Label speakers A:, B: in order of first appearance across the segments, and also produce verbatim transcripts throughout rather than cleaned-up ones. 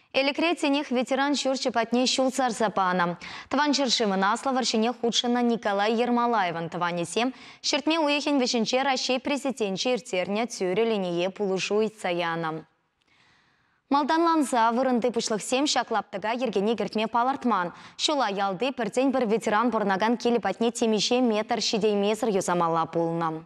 A: Элекретинех ветеран шурчы патне шулцар запана. Тван чершимы насло варшине худшина Николай Ермолаеван. Тванесем шертме уехен вешенче России президентче иртерня тюре линие пулушу саяна. Малданланса вырынды пушлық сем шаклаптыға ергене гертме палартман. Шула ялды пірден бір ветеран борнаган келі патне темеше метр шидей меср юзамалла пулнам.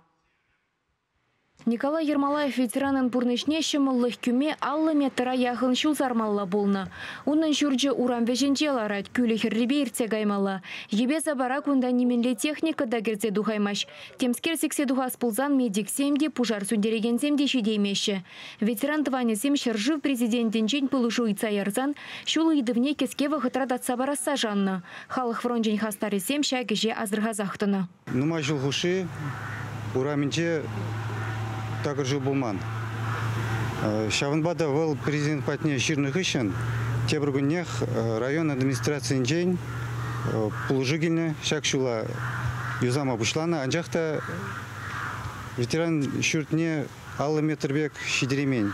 B: Николай Ермолаев ветеранын пурнышне шымыллық күме аллы метра яғын шулзармалла болны. Унын жүрджі урам веженче ларат, күлі хірребе ирте гаймалла. Ебе забара күнда неменле техника да керце духаймаш. Темскер сексе духас пулзан медик семде, пужар сундереген семде шидеймеші. Ветеран тванесем шыржыв президентін жен пылышу ица ярзан, шулы идывне кескевы хытрадат сабара сажанны. Халық фронжен хастары сем шагеже азырғазақтыны.
C: Нума жылғышы, ураменче такыр жыл болман. Шавынбада выл президент патне ширных ищен, тебіргіннех район администрациян жейн пулжыгілні шакшула юзама бұшланы, анжақта ветеран шүртіне аллы метрбек шидеремень.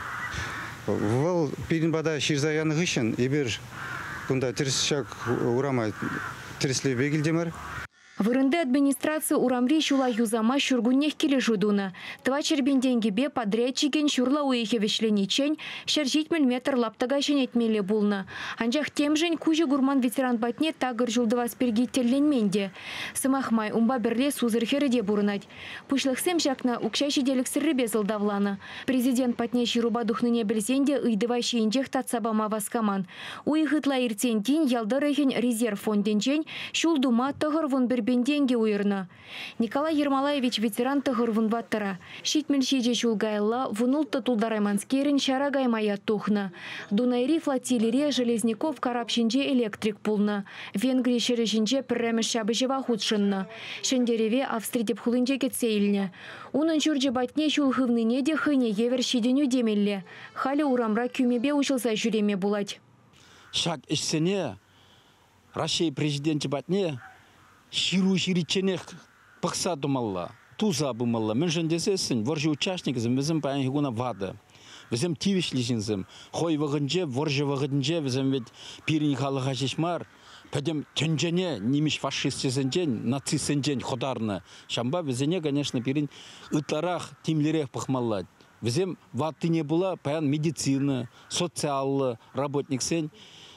C: Выл перенбада ширзаяны ищен, ебір күнда тіріс шак урама тіріслі бегілдемір.
B: Вырынды администрация урамри шула юзама шургуннех келе жудуна. Тва чербенденге бе подрядчиген шурла уехе вешленичень, шаржить метр лаптага шенетмеле булна. Анжах тем жень кужи гурман ветеран батне тагыр жулдыва спергителленменде. Сымахмай умба берле сузырхереде бурынать. Пушлықсем жакна укшайши делік сырры безылдавлана. Президент патне шируба духныне білзенде ыйдыва шейінжех татсабама васкаман. Уйхытла иртентин ялдырыхен резерв фонденчень шулдума тығыр вон бір бенденге уйырна. Николай Ермолаевич ветеран тығыр вунбаттыра. Шитмен шеже шулгайла вунул тутулдарайманскерін шара гаймая тухна. Дунайри флотилере Железников карапшинже электрик пулна. Венгрия шережинже пірреміш шабыжева худшынна. Шендереве австридеп хулынже кетсейліне. Унын жүрже батне шулхывныне де хыне евер шиденю демелле. Халі урамра күмебе ушылса жүреме булать.
D: Шак ішсене Россия президенті батне Ширу шириченех пықса думалла, туза бумалла. Мен жөндесесін, воржы участникізім, візім паян хигуна вады. Візім тивішлізінзім, хой вағынже, воржы вағынже, візім вет пирин халыға жешмар. Пәдем төнжене, немеш фашистесенжен, нацистенжен хударны. Шамба візіне, конечно, пирин ытларақ, тимлерек пықмалла. Візім ваттыне була, паян медицина, социаллы работниксен.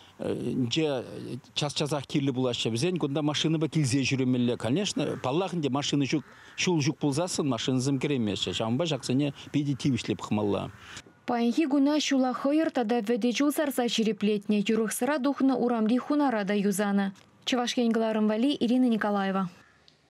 D: Же час-часах кирлі бұлашы. Бізен күнда машины ба келзе жүремелі. Конечно, паллахынде машины жүк, шул жүк бұлзасын, машинызым керемеші. Шамба жақсыне пейді тивішлеп қымалла.
B: Паянхи гуна шула хойыр тада ведечу сарса шереплетне. Юрық сыра духна урамли хунарада юзана. Чувашкенгаларым Вали, Ирина Николаева.